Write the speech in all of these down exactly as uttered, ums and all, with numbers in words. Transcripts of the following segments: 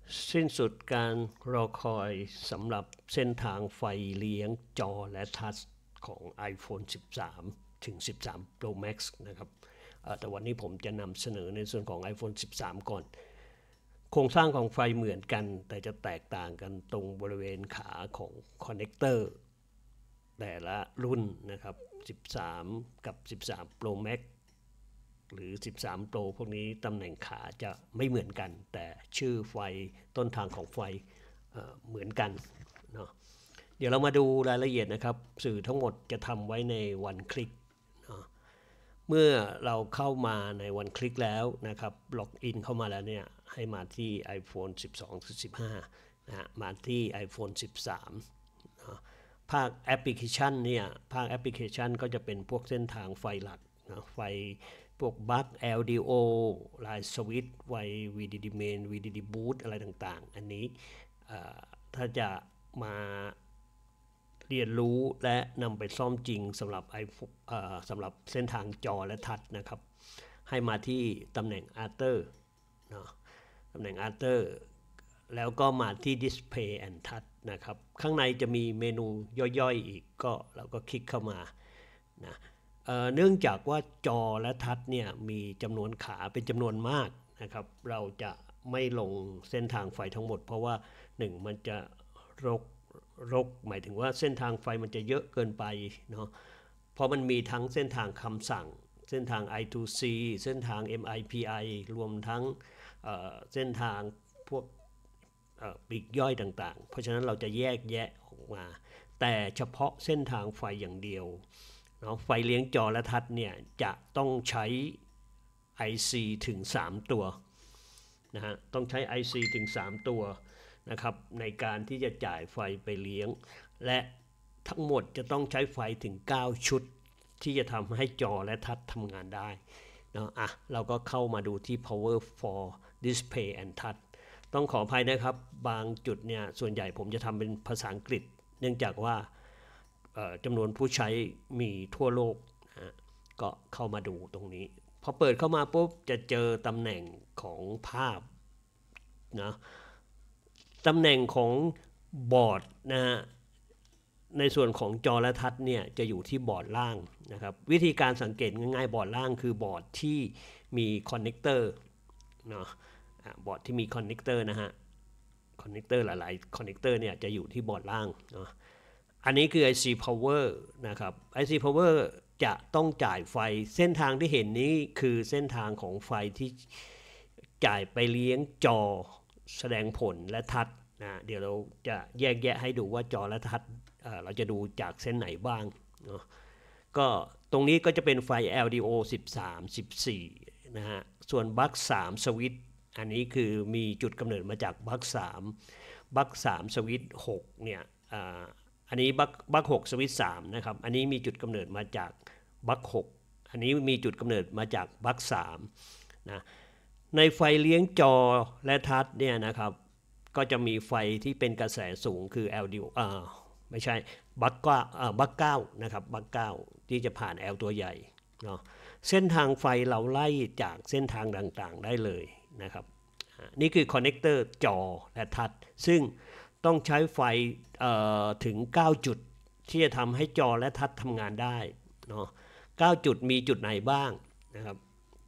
สิ้นสุดการรอคอยสำหรับเส้นทางไฟเลี้ยงจอและทัชของ iPhone สิบสาม ถึง สิบสาม Pro Max นะครับแต่วันนี้ผมจะนำเสนอในส่วนของ iPhone สิบสาม ก่อนโครงสร้างของไฟเหมือนกันแต่จะแตกต่างกันตรงบริเวณขาของคอนเนคเตอร์แต่ละรุ่นนะครับสิบสามกับสิบสาม Pro Max หรือสิบสาม Pro พวกนี้ตำแหน่งขาจะไม่เหมือนกันแต่ชื่อไฟต้นทางของไฟ เอ่อ เหมือนกันเนาะเดี๋ยวเรามาดูรายละเอียดนะครับสื่อทั้งหมดจะทำไว้ในวันคลิกเนาะเมื่อเราเข้ามาในวันคลิกแล้วนะครับล็อกอินเข้ามาแล้วเนี่ยให้มาที่ iPhone สิบสอง สิบห้า นะฮะมาที่ iPhone สิบสามเนาะภาคแอปพลิเคชันเนี่ยภาคแอปพลิเคชันก็จะเป็นพวกเส้นทางไฟหลักนะไฟพวกบัค แอล ดี โอ Line Switch ไฟ วี ดี ดี Main วี ดี ดี Boot อะไรต่างๆอันนี้ถ้าจะมาเรียนรู้และนำไปซ่อมจริงสำหรับ iPhone สำหรับเส้นทางจอและทัชนะครับให้มาที่ตำแหน่ง Other เนาะตำแหน่ง Other แล้วก็มาที่ Display and Touch นะครับข้างในจะมีเมนูย่อยๆอีกก็เราก็คลิกเข้ามานะ เ, เนื่องจากว่าจอและทัชเนี่ยมีจำนวนขาเป็นจำนวนมากนะครับเราจะไม่ลงเส้นทางไฟทั้งหมดเพราะว่าหนึ่งมันจะรกรกหมายถึงว่าเส้นทางไฟมันจะเยอะเกินไปเนาะเพราะมันมีทั้งเส้นทางคำสั่งเส้นทาง ไอ ทู ซี เส้นทาง เอ็ม ไอ พี ไอ รวมทั้ง เ, เส้นทางพวกปลีกย่อยต่างๆเพราะฉะนั้นเราจะแยกแยะออกมาแต่เฉพาะเส้นทางไฟอย่างเดียวเนาะไฟเลี้ยงจอและทัชเนี่ยจะต้องใช้ ไอ ซี ถึงสามตัวนะฮะต้องใช้ ไอ ซี ถึงสามตัวนะครับในการที่จะจ่ายไฟไปเลี้ยงและทั้งหมดจะต้องใช้ไฟถึงเก้าชุดที่จะทำให้จอและทัชทำงานได้เนาะอ่ะเราก็เข้ามาดูที่ power for display and touch ต้องขออภัยนะครับบางจุดเนี่ยส่วนใหญ่ผมจะทำเป็นภาษาอังกฤษเนื่องจากว่าจำนวนผู้ใช้มีทั่วโลกนะก็เข้ามาดูตรงนี้พอเปิดเข้ามาปุ๊บจะเจอตำแหน่งของภาพนะตำแหน่งของบอร์ดนะฮะในส่วนของจอและทัชเนี่ยจะอยู่ที่บอร์ดล่างนะครับวิธีการสังเกตง่ายๆบอร์ดล่างคือบอร์ดที่มีคอนเนคเตอร์เนาะบอร์ดที่มีคอนเนคเตอร์นะฮะคอนเนคเตอร์หลายๆคอนเนคเตอร์เนี่ยจะอยู่ที่บอร์ดล่างเนาะอันนี้คือ ไอ ซี Power นะครับ ไอ ซี Power จะต้องจ่ายไฟเส้นทางที่เห็นนี้คือเส้นทางของไฟที่จ่ายไปเลี้ยงจอแสดงผลและทัชนะเดี๋ยวเราจะแยกแยะให้ดูว่าจอและทัชเราจะดูจากเส้นไหนบ้างเนาะก็ตรงนี้ก็จะเป็นไฟ แอล ดี โอ สิบสาม สิบสี่นะฮะส่วนบัคสามสวิตช์อันนี้คือมีจุดกำเนิดมาจากบัคสามบัคสามสวิตช์หกเนี่ยอันนี้บัคบัคหกสวิตช์สามนะครับอันนี้มีจุดกำเนิดมาจากบัคหกอันนี้มีจุดกำเนิดมาจากบัคสามนะในไฟเลี้ยงจอและทัชเนี่ยนะครับก็จะมีไฟที่เป็นกระแสสูงคือ แอล ดี โอ อ่าไม่ใช่บัคเก้าอ่าบัคเก้านะครับบัคเก้าที่จะผ่าน L ตัวใหญ่เนาะเส้นทางไฟเราไล่จากเส้นทางต่างๆได้เลยนะครับนี่คือคอนเนคเตอร์จอและทัชซึ่งต้องใช้ไฟถึงเก้าจุดที่จะทำให้จอและทัชทำงานได้เนาะเก้าจุดมีจุดไหนบ้างนะครับ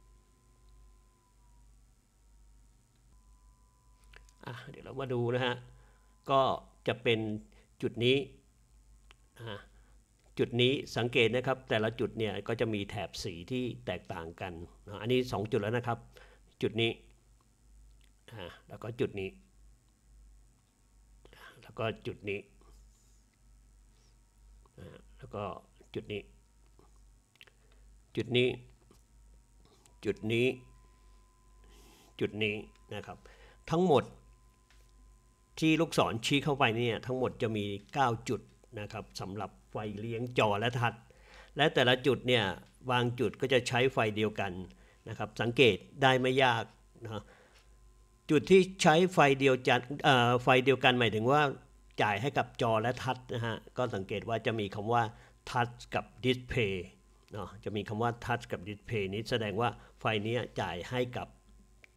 เดี๋ยวเรามาดูนะฮะก็จะเป็นจุดนี้จุดนี้สังเกตนะครับแต่ละจุดเนี่ยก็จะมีแถบสีที่แตกต่างกันอันนี้สองจุดแล้วนะครับจุดนี้แล้วก็จุดนี้แล้วก็จุดนี้แล้วก็จุดนี้จุดนี้จุดนี้จุดนี้นะครับทั้งหมดที่ลูกศรชี้เข้าไปเนี่ยทั้งหมดจะมีเก้าจุดนะครับสำหรับไฟเลี้ยงจอและทัชและแต่ละจุดเนี่ยบางจุดก็จะใช้ไฟเดียวกันนะครับสังเกตได้ไม่ยากนะจุดที่ใช้ไฟเดียวจัดไฟเดียวกันหมายถึงว่าจ่ายให้กับจอและทัชนะฮะก็สังเกตว่าจะมีคำว่าทัชกับดิสเพย์ เนาะจะมีคำว่า touch กับ display นี้แสดงว่าไฟนี้จ่ายให้กับ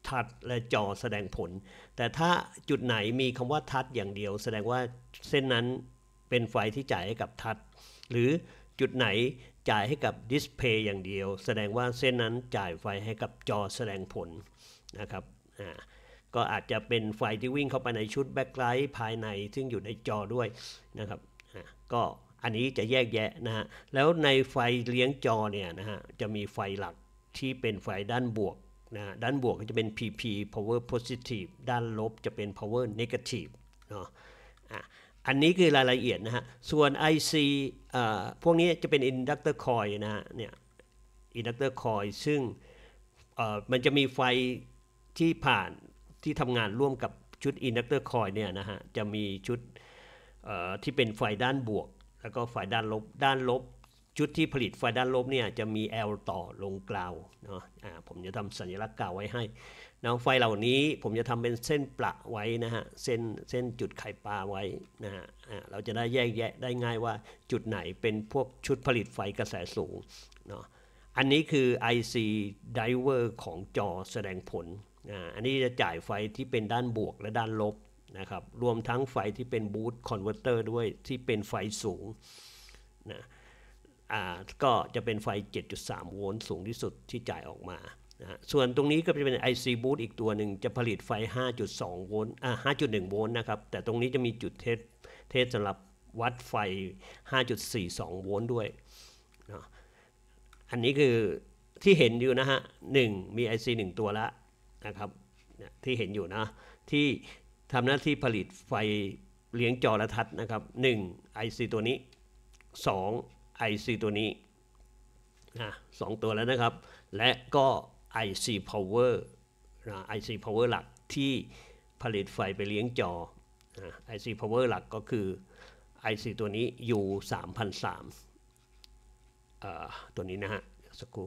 ทัชและจอแสดงผลแต่ถ้าจุดไหนมีคำว่าทัชอย่างเดียวแสดงว่าเส้นนั้นเป็นไฟที่จ่ายให้กับทัชหรือจุดไหนจ่ายให้กับดิสเพย์อย่างเดียวแสดงว่าเส้นนั้นจ่ายไฟให้กับจอแสดงผลนะครับอ่าก็อาจจะเป็นไฟที่วิ่งเข้าไปในชุดแบ็คไลท์ภายในซึ่งอยู่ในจอด้วยนะครับอ่าก็อันนี้จะแยกแยะนะฮะแล้วในไฟเลี้ยงจอเนี่ยนะฮะจะมีไฟหลักที่เป็นไฟด้านบวกนะด้านบวกก็จะเป็น พี พี power positive ด้านลบจะเป็น power negative เนาะอ่ะอันนี้คือรายละเอียดนะฮะส่วน ไอ ซี อ่าพวกนี้จะเป็น inductor coil นะฮะเนี่ย inductor coil ซึ่งเอ่อมันจะมีไฟที่ผ่านที่ทำงานร่วมกับชุด inductor coil เนี่ยนะฮะจะมีชุดเอ่อที่เป็นไฟด้านบวกแล้วก็ไฟด้านลบด้านลบชุดที่ผลิตไฟด้านลบเนี่ยจะมี L ต่อลงกราวเนาะอ่าผมจะทำสัญลักษณ์กาวไว้ให้นะไฟเหล่านี้ผมจะทำเป็นเส้นประไว้นะฮะเส้นเส้นจุดไข่ปลาไว้นะฮะอ่าเราจะได้แยกแยะได้ง่ายว่าจุดไหนเป็นพวกชุดผลิตไฟกระแสสูงเนาะอันนี้คือ ไอ ซี driver ของจอแสดงผลอ่าอันนี้จะจ่ายไฟที่เป็นด้านบวกและด้านลบนะครับรวมทั้งไฟที่เป็นบูสต์คอนเวอร์เตอร์ด้วยที่เป็นไฟสูงนะอ่าก็จะเป็นไฟ เจ็ดจุดสาม โวลต์สูงที่สุดที่จ่ายออกมานะส่วนตรงนี้ก็จะเป็น ไอ ซี Boost อีกตัวหนึ่งจะผลิตไฟ ห้าจุดสอง โวลต์อ่า ห้าจุดหนึ่ง โวลต์นะครับแต่ตรงนี้จะมีจุดเทสเทสสำหรับวัดไฟ ห้าจุดสี่สอง โวลต์ด้วยนะอันนี้คือที่เห็นอยู่นะฮะหนึ่งมี ไอ ซี หนึ่งตัวละนะครับที่เห็นอยู่นะที่ทำหน้าที่ผลิตไฟเลี้ยงจอและทัศน์นะครับหนึ่ง ไอ ซี ตัวนี้สอง ไอ ซี ตัวนี้นะสองตัวแล้วนะครับและก็ ไอ ซี Power นะ ไอ ซี Power หลักที่ผลิตไฟไปเลี้ยงจอนะ ไอ ซี Power หลักก็คือ ไอ ซี ตัวนี้ ยู สามพันสาม เอ่อตัวนี้นะฮะสักครู่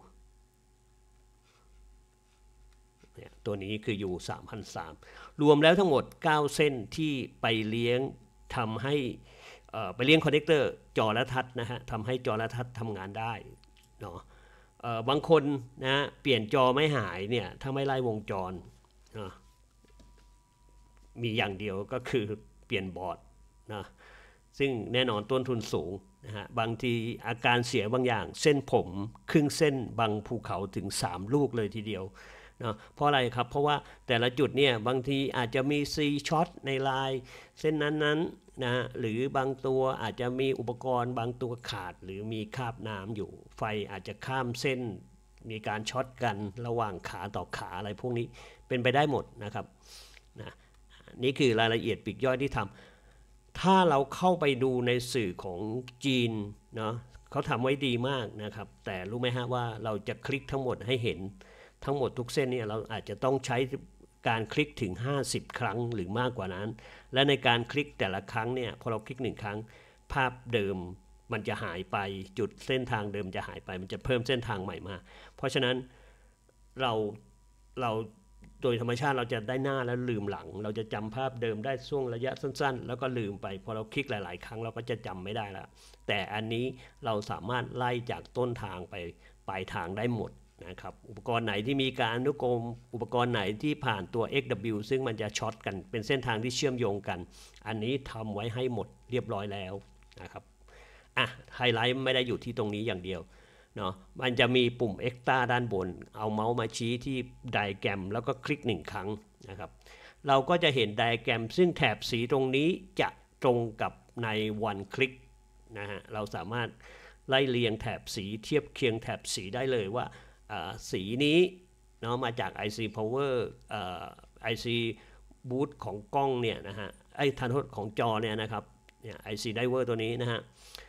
ตัวนี้คือ ยู สามพันสาม รวมแล้วทั้งหมดเก้าเส้นที่ไปเลี้ยงทำให้ไปเลี้ยงคอนเนคเตอร์จอและทัชนะฮะทำให้จอและทัชทำงานได้เนาะบางคนนะเปลี่ยนจอไม่หายเนี่ยถ้าไม่ไล่วงจรนะมีอย่างเดียวก็คือเปลี่ยนบอร์ดนะซึ่งแน่นอนต้นทุนสูงนะฮะบางทีอาการเสียบางอย่างเส้นผมครึ่งเส้นบางภูเขาถึงสามลูกเลยทีเดียวนะเพราะอะไรครับเพราะว่าแต่ละจุดเนี่ยบางทีอาจจะมีซีช็อตในลายเส้นนั้นๆนะหรือบางตัวอาจจะมีอุปกรณ์บางตัวขาดหรือมีคราบน้ำอยู่ไฟอาจจะข้ามเส้นมีการช็อตกันระหว่างขาต่อขาอะไรพวกนี้เป็นไปได้หมดนะครับนะนี่คือรายละเอียดปลีกย่อยที่ทำถ้าเราเข้าไปดูในสื่อของจีนเนาะเขาทำไว้ดีมากนะครับแต่รู้ไหมฮะว่าเราจะคลิกทั้งหมดให้เห็นทั้งหมดทุกเส้นเนี่ยเราอาจจะต้องใช้การคลิกถึงห้าสิบครั้งหรือมากกว่านั้นและในการคลิกแต่ละครั้งเนี่ยพอเราคลิกหนึ่งครั้งภาพเดิมมันจะหายไปจุดเส้นทางเดิมจะหายไปมันจะเพิ่มเส้นทางใหม่มาเพราะฉะนั้นเราเราโดยธรรมชาติเราจะได้หน้าแล้วลืมหลังเราจะจำภาพเดิมได้ช่วงระยะสั้นๆแล้วก็ลืมไปพอเราคลิกหลายๆครั้งเราก็จะจำไม่ได้ละแต่อันนี้เราสามารถไล่จากต้นทางไปปลายทางได้หมดนะครับอุปกรณ์ไหนที่มีการอนุกรมอุปกรณ์ไหนที่ผ่านตัว เอ็กซ์ ดับเบิลยู ซึ่งมันจะช็อตกันเป็นเส้นทางที่เชื่อมโยงกันอันนี้ทำไว้ให้หมดเรียบร้อยแล้วนะครับอ่ะไฮไลท์ไม่ได้อยู่ที่ตรงนี้อย่างเดียวเนาะมันจะมีปุ่ม Extra ด้านบนเอาเมาส์มาชี้ที่ไดอะแกรมแล้วก็คลิกหนึ่งครั้งนะครับเราก็จะเห็นไดอะแกรมซึ่งแถบสีตรงนี้จะตรงกับใน one click นะฮะเราสามารถไล่เรียงแถบสีเทียบเคียงแถบสีได้เลยว่าสีนี้เนาะมาจาก ไอ ซี Power เอ่อ ไอ ซี Boost ของกล้องเนี่ยนะฮะไอ้ทันโทษของจอเนี่ยนะครับเนี่ย ไอ ซี Driver ตัวนี้นะฮะ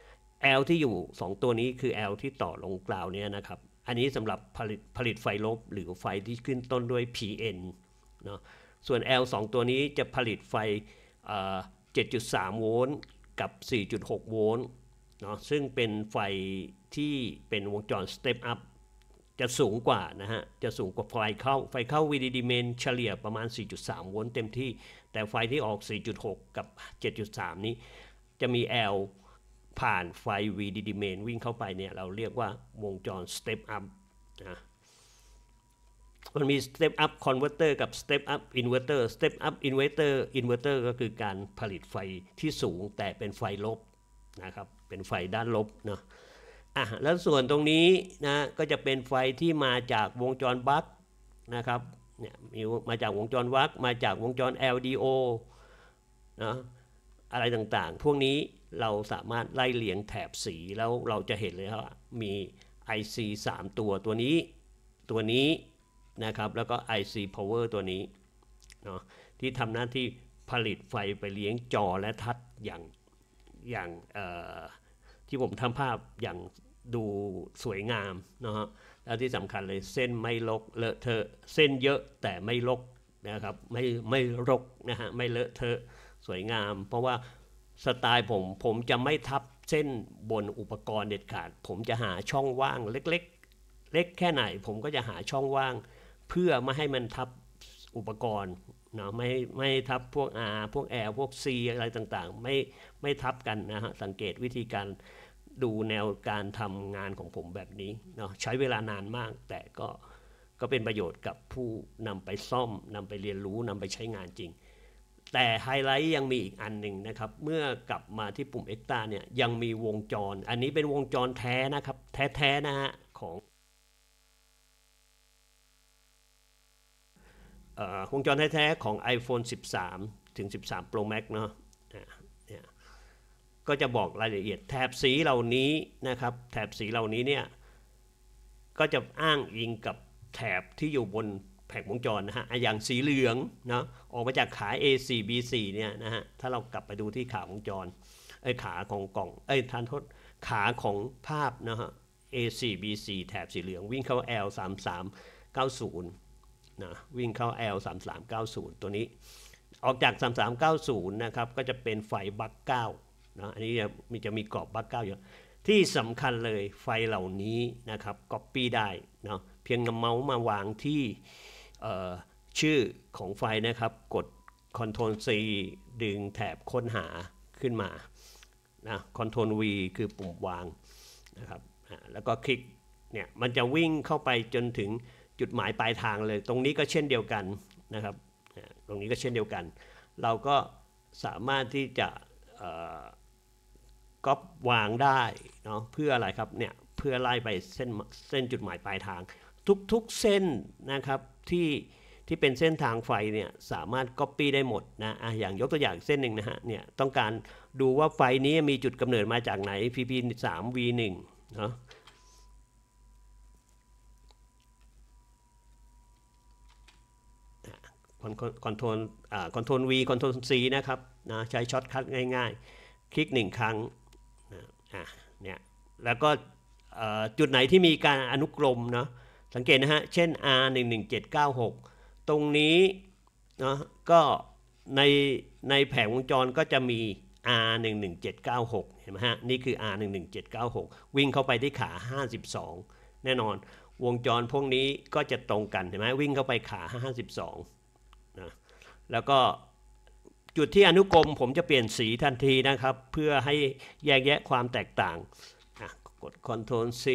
L ที่อยู่สองตัวนี้คือ L ที่ต่อลงกราวเนี่ยนะครับอันนี้สำหรับผลิตผลิตไฟลบหรือไฟที่ขึ้นต้นด้วย พี เอ็น เนาะส่วน L สองตัวนี้จะผลิตไฟ เจ็ดจุดสาม โวลต์กับ สี่จุดหก โวลต์เนาะซึ่งเป็นไฟที่เป็นวงจร Step Upจะสูงกว่านะฮะจะสูงกว่าไฟเข้าไฟเข้า วี ดี ดี Main เฉลี่ยประมาณ สี่จุดสาม โวลต์เต็มที่แต่ไฟที่ออก สี่จุดหก กับ เจ็ดจุดสาม นี้จะมี L ผ่านไฟ วี ดี ดี Main วิ่งเข้าไปเนี่ยเราเรียกว่าวงจร Step Up นะมันมี step up converter กับ step up inverter step up inverter inverter ก็คือการผลิตไฟที่สูงแต่เป็นไฟลบนะครับเป็นไฟด้านลบเนาะอ่ะแล้วส่วนตรงนี้นะก็จะเป็นไฟที่มาจากวงจรบัคนะครับเนี่ยมีมาจากวงจรวัคมาจากวงจร แอล ดี โอ นะอะไรต่างๆพวกนี้เราสามารถไล่เลียงแถบสีแล้วเราจะเห็นเลยว่ามี ไอ ซี สาม ตัวตัวนี้ตัวนี้นะครับแล้วก็ ไอ ซี Power ตัวนี้เนาะที่ทำหน้าที่ผลิตไฟไปเลี้ยงจอและทัชอย่างอย่างที่ผมทำภาพอย่างดูสวยงามนะฮะแล้วที่สำคัญเลยเส้นไม่รกเลอะเทอะเส้นเยอะแต่ไม่รกนะครับไม่ไม่รกนะฮะไม่เลอะเทอะสวยงามเพราะว่าสไตล์ผมผมจะไม่ทับเส้นบนอุปกรณ์เด็ดขาดผมจะหาช่องว่างเล็กๆเล็กแค่ไหนผมก็จะหาช่องว่างเพื่อไม่ให้มันทับอุปกรณ์นะไม่ไม่ทับพวก R พวก L พวก C อะไรต่างๆไม่ไม่ทับกันนะฮะสังเกตวิธีการดูแนวการทำงานของผมแบบนี้เนาะใช้เวลานานมากแต่ก็ก็เป็นประโยชน์กับผู้นำไปซ่อมนำไปเรียนรู้นำไปใช้งานจริงแต่ไฮไลท์ยังมีอีกอันหนึ่งนะครับเมื่อกลับมาที่ปุ่ม Extra เนี่ยยังมีวงจรอันนี้เป็นวงจรแท้นะครับแท้ๆนะฮะของวงจรแท้ๆของ iPhone สิบสาม ถึง สิบสาม Pro Max เนาะเนี่ยก็จะบอกรายละเอียดแถบสีเหล่านี้นะครับแถบสีเหล่านี้เนี่ยก็จะอ้างอิงกับแถบที่อยู่บนแผงวงจรนะฮะอย่างสีเหลืองนะออกมาจากขา เอ โฟร์ บี โฟร์ เนี่ยนะฮะถ้าเรากลับไปดูที่ขาวงจรไอ้ขาของกล่องเอ้ยทานโทษขาของภาพนะฮะ เอ โฟร์ บี โฟร์ แถบสีเหลืองวิ่งเข้า แอล สามสามเก้าศูนย์ นะวิ่งเข้า แอล สามสามเก้าศูนย์ ตัวนี้ออกจากสามสามเก้าศูนย์นะครับก็จะเป็นไฟบัคเก้านะอันนี้จะมีจะมีกรอบบัคเก้าอยู่ที่สำคัญเลยไฟเหล่านี้นะครับก๊อปปี้ได้เนาะเพียงนำเมาส์มาวางที่ชื่อของไฟนะครับกด Ctrl C ดึงแถบค้นหาขึ้นมานะ Ctrl V คือปุ่มวางนะครับแล้วก็คลิกเนี่ยมันจะวิ่งเข้าไปจนถึงจุดหมายปลายทางเลยตรงนี้ก็เช่นเดียวกันนะครับตรงนี้ก็เช่นเดียวกันเราก็สามารถที่จะก๊อปวางได้เนาะเพื่ออะไรครับเนี่ยเพื่อไล่ไปเส้นเส้นจุดหมายปลายทางทุกๆเส้นนะครับที่ที่เป็นเส้นทางไฟเนี่ยสามารถก๊อปปี้ได้หมดนะอ่ะอย่างยกตัวอย่างเส้นหนึ่งนะฮะเนี่ยต้องการดูว่าไฟนี้มีจุดกำเนิดมาจากไหน พี พี สาม วี หนึ่ง เนาะคอนโทรลอ่าคอนโทรล V คอนโทรล C นะครับนะใช้ช็อตคัทง่ายๆคลิกหนึ่งครั้งนะอ่ะเนี่ยแล้วก็จุดไหนที่มีการอนุกรมเนาะสังเกตนะฮะเช่น อาร์ หนึ่งหนึ่งเจ็ดเก้าหก ตรงนี้เนาะก็ในในแผงวงจรก็จะมี อาร์ หนึ่งหนึ่งเจ็ดเก้าหก เห็นไหมฮะนี่คือ อาร์ หนึ่งหนึ่งเจ็ดเก้าหก วิ่งเข้าไปที่ขาห้าสิบสองแน่นอนวงจรพวกนี้ก็จะตรงกันเห็นไหมวิ่งเข้าไปขาห้าสิบสองนะแล้วก็จุดที่อนุกรมผมจะเปลี่ยนสีทันทีนะครับเพื่อให้แยกแยะความแตกต่างกด Ctrl C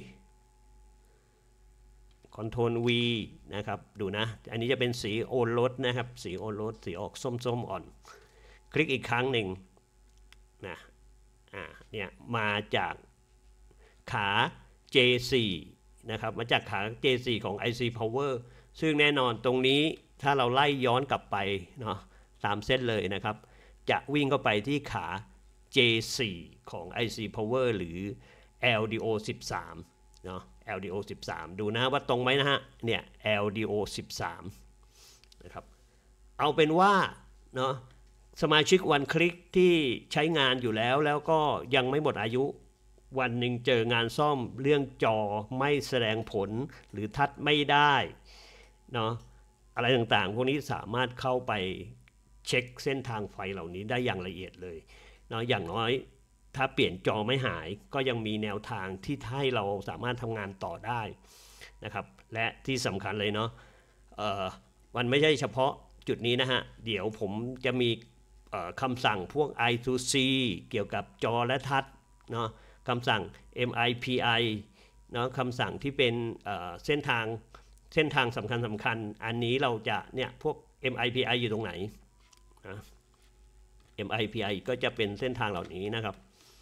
Ctrl V นะครับดูนะอันนี้จะเป็นสีโอรสนะครับสีโอรสสีออกส้มๆอ่อนคลิกอีกครั้งหนึ่งนะอ่าเนี่ยมาจากขา เจ โฟร์ นะครับมาจากขา เจ โฟร์ ของ ไอ ซี Power ซึ่งแน่นอนตรงนี้ถ้าเราไล่ย้อนกลับไปเนาะตามเส้นเลยนะครับจะวิ่งเข้าไปที่ขา เจ โฟร์ ของ ไอ ซี Power หรือ แอล ดี โอ สิบสามเนาะ แอล ดี โอ สิบสามดูนะว่าตรงไหมนะฮะเนี่ย แอล ดี โอ สิบสามนะครับเอาเป็นว่าเนาะสมาชิกวันคลิกที่ใช้งานอยู่แล้วแล้วก็ยังไม่หมดอายุวันหนึ่งเจองานซ่อมเรื่องจอไม่แสดงผลหรือทัดไม่ได้เนาะอะไรต่างๆพวกนี้สามารถเข้าไปเช็คเส้นทางไฟเหล่านี้ได้อย่างละเอียดเลยเนาะอย่างน้อยถ้าเปลี่ยนจอไม่หายก็ยังมีแนวทางที่ให้เราสามารถทำงานต่อได้นะครับและที่สำคัญเลยเนาะมันไม่ใช่เฉพาะจุดนี้นะฮะเดี๋ยวผมจะมีคำสั่งพวก ไอ ทู ซี เกี่ยวกับจอและทัชเนาะคำสั่ง เอ็ม ไอ พี ไอ เนาะคำสั่งที่เป็นเส้นทางเส้นทางสำคัญสำคัญอันนี้เราจะเนี่ยพวก เอ็ม ไอ พี ไอ อยู่ตรงไหนนะ เอ็ม ไอ พี ไอ ก็จะเป็นเส้นทางเหล่านี้นะครับ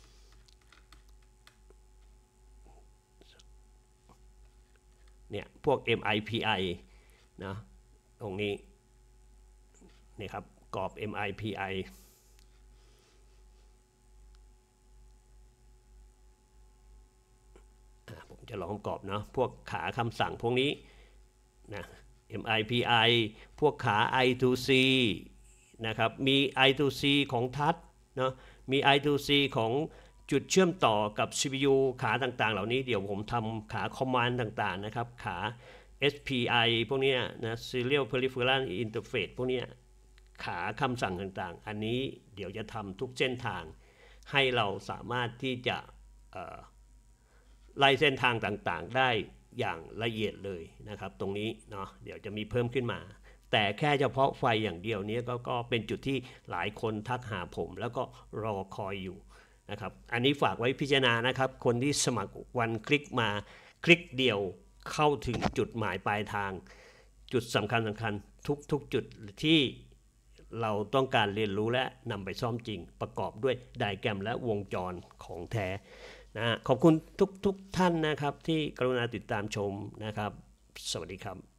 เนี่ยพวก เอ็ม ไอ พี ไอ นะตรงนี้นี่ครับกรอบ เอ็ม ไอ พี ไอ ผมจะลองกรอบเนาะพวกขาคำสั่งพวกนี้นะ เอ็ม ไอ พี ไอ พวกขา ไอ ทู ซี นะครับมี ไอ ทู ซี ของทัชเนาะมี ไอ ทู ซี ของจุดเชื่อมต่อกับ ซี พี ยู ขาต่างๆเหล่านี้เดี๋ยวผมทำขาคอมมานด์ต่างๆนะครับขา เอส พี ไอ พวกนี้นะ Serial Peripheral Interface พวกนี้ขาคำสั่งต่างๆอันนี้เดี๋ยวจะทำทุกเส้นทางให้เราสามารถที่จะไล่เส้นทางต่างๆได้อย่างละเอียดเลยนะครับตรงนี้เนาะเดี๋ยวจะมีเพิ่มขึ้นมาแต่แค่เฉพาะไฟอย่างเดียวนี้ก็ก็เป็นจุดที่หลายคนทักหาผมแล้วก็รอคอยอยู่นะครับอันนี้ฝากไว้พิจารณานะครับคนที่สมัครวันคลิกมาคลิกเดียวเข้าถึงจุดหมายปลายทางจุดสำคัญสำคัญทุกๆจุดที่เราต้องการเรียนรู้และนำไปซ่อมจริงประกอบด้วยไดอะแกรมและวงจรของแท้นะขอบคุณทุกๆท่านนะครับที่กรุณาติดตามชมนะครับสวัสดีครับ